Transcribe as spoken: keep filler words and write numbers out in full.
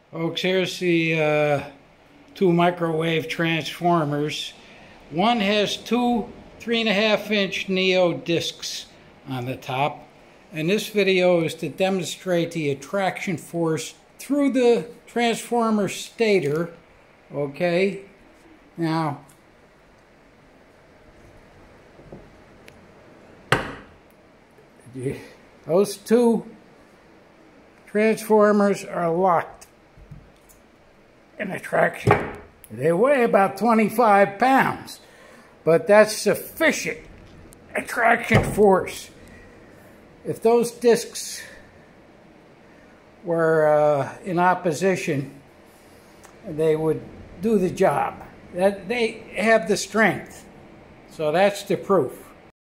Folks, here's the uh, two microwave transformers. One has two three and a half inch Neo discs on the top, and this video is to demonstrate the attraction force through the transformer stator. Okay, now those two transformers are locked in attraction. They weigh about twenty-five pounds, but that's sufficient attraction force. If those discs were uh, in opposition, they would do the job. That they have the strength. So that's the proof.